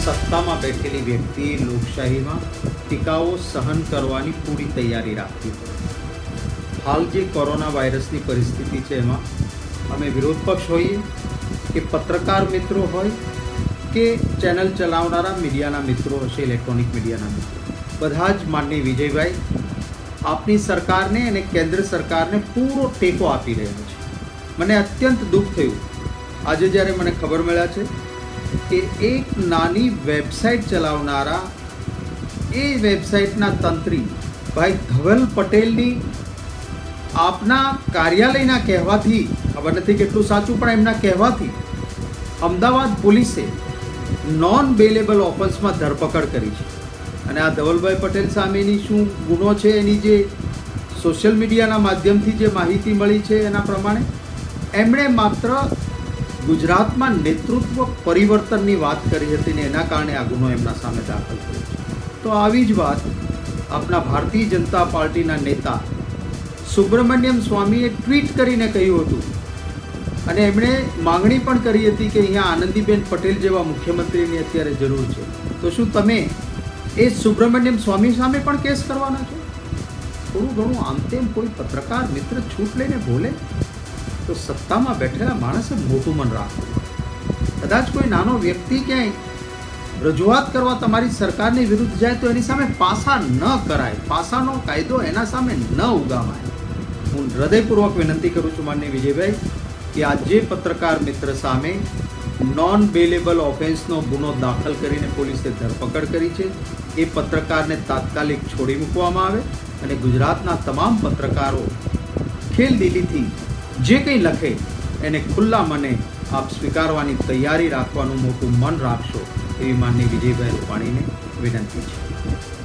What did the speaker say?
સત્તામાં બેઠેલી વ્યક્તિએ લોકશાહીમાં ટીકાઓ સહન કરવાની પૂરી તૈયારી રાખવી પડે। હાલ જે કોરોના વાયરસની પરિસ્થિતિ છે એમાં અમે વિરોધ પક્ષ હોઈએ કે પત્રકાર મિત્રો હોય કે ચેનલ ચલાવનારા મીડિયાના મિત્રો હશે, ઇલેક્ટ્રોનિક મીડિયાના મિત્રો, બધા જ માનનીય વિજયભાઈ આપની સરકારને અને કેન્દ્ર સરકારને પૂરો ટેકો આપી રહ્યા છે। મને અત્યંત દુઃખ થયું આજે જ્યારે મને ખબર મળ્યા છે કે એક નાની વેબસાઇટ ચલાવનારા એ વેબસાઇટના તંત્રી ભાઈ ધવલ પટેલની આપના કાર્યાલયના કહેવાથી, ખબર નથી કેટલું સાચું પણ એમના કહેવાથી અમદાવાદ પોલીસે નોન બેલેબલ ઓફેન્સમાં ધરપકડ કરી છે। અને આ ધવલભાઈ પટેલ સામેની શું ગુનો છે એની જે સોશિયલ મીડિયાના માધ્યમથી જે માહિતી મળી છે એના પ્રમાણે એમણે માત્ર ગુજરાતમાં નેતૃત્વ પરિવર્તનની વાત કરી હતી ને એના કારણે આ ગુનો એમના સામે દાખલ કર્યો છે। તો આવી જ વાત આપણા ભારતીય જનતા પાર્ટીના નેતા સુબ્રમણ્યમ સ્વામીએ ટ્વીટ કરીને કહ્યું હતું અને એમણે માંગણી પણ કરી હતી કે અહીંયા આનંદીબેન પટેલ જેવા મુખ્યમંત્રીની અત્યારે જરૂર છે। તો શું તમે એ સુબ્રમણ્યમ સ્વામી સામે પણ કેસ કરવાના છો? થોડું ઘણું આમ તેમ કોઈ પત્રકાર મિત્ર છૂટ લઈને બોલે તો સત્તામાં બેઠેલા માણસે મોટું મન રાખવું। કદાચ કોઈ નાનો વ્યક્તિ ક્યાંય રજૂઆત કરવા તમારી સરકારની વિરુદ્ધ જાય તો એની સામે પાસા ન કરાય, પાસાનો કાયદો એના સામે ન ઉગામાય। હું હૃદયપૂર્વક વિનંતી કરું છું માનનીય વિજયભાઈ કે આ જે પત્રકાર મિત્ર સામે નોન બેલેબલ ઓફેન્સનો ગુનો દાખલ કરીને પોલીસે ધરપકડ કરી છે એ પત્રકારને તાત્કાલિક છોડી મૂકવામાં આવે અને ગુજરાતના તમામ પત્રકારો ખેલદિલીથી જે કંઈ લખે એને ખુલ્લા મને આપ સ્વીકારવાની તૈયારી રાખવાનું મોટું મન રાખશો એવી માનનીય વિજયભાઈ રૂપાણીને વિનંતી છે।